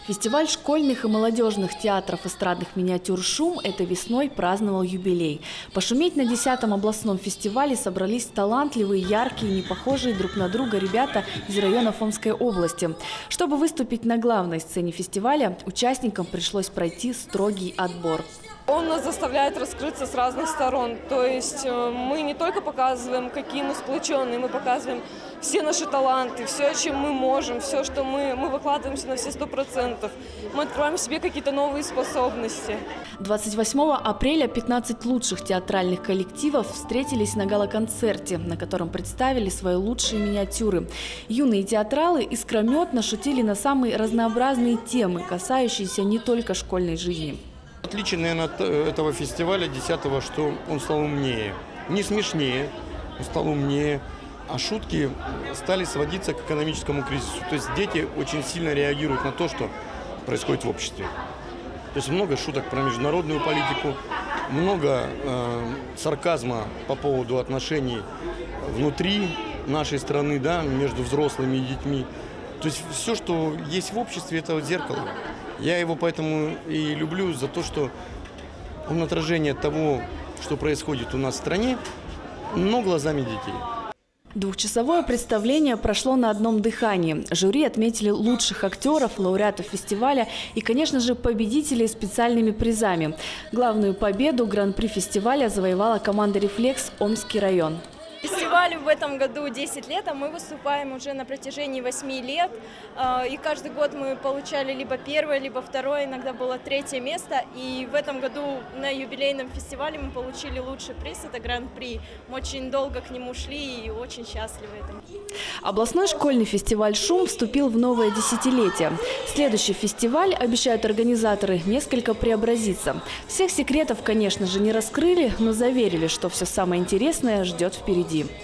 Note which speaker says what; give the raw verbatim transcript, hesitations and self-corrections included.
Speaker 1: Фестиваль школьных и молодежных театров эстрадных миниатюр «Шум» этой весной праздновал юбилей. Пошуметь на десятом областном фестивале собрались талантливые, яркие, не похожие друг на друга ребята из районов Омской области. Чтобы выступить на главной сцене фестиваля, участникам пришлось пройти строгий отбор.
Speaker 2: Он нас заставляет раскрыться с разных сторон. То есть мы не только показываем, какие мы сплоченные, мы показываем все наши таланты, все, чем мы можем, все, что мы, мы выкладываемся на все сто процентов. Мы открываем в себе какие-то новые способности.
Speaker 1: двадцать восьмого апреля пятнадцать лучших театральных коллективов встретились на гала-концерте, на котором представили свои лучшие миниатюры. Юные театралы искрометно шутили на самые разнообразные темы, касающиеся не только школьной жизни.
Speaker 3: Отличие, наверное, от этого фестиваля десятого, что он стал умнее. Не смешнее, он стал умнее. А шутки стали сводиться к экономическому кризису. То есть дети очень сильно реагируют на то, что происходит в обществе. То есть много шуток про международную политику, много э, сарказма по поводу отношений внутри нашей страны, да, между взрослыми и детьми. То есть все, что есть в обществе, это вот зеркало. Я его поэтому и люблю за то, что он отражение того, что происходит у нас в стране, но глазами детей.
Speaker 1: Двухчасовое представление прошло на одном дыхании. Жюри отметили лучших актеров, лауреатов фестиваля и, конечно же, победителей специальными призами. Главную победу гран-при фестиваля завоевала команда «Рефлекс» Омский район.
Speaker 4: Фестивалю в этом году десять лет, а мы выступаем уже на протяжении восьми лет. И каждый год мы получали либо первое, либо второе, иногда было третье место. И в этом году на юбилейном фестивале мы получили лучший приз, это гран-при. Мы очень долго к нему шли и очень счастливы этому.
Speaker 1: Областной школьный фестиваль «Шум» вступил в новое десятилетие. Следующий фестиваль, обещают организаторы, несколько преобразится. Всех секретов, конечно же, не раскрыли, но заверили, что все самое интересное ждет впереди.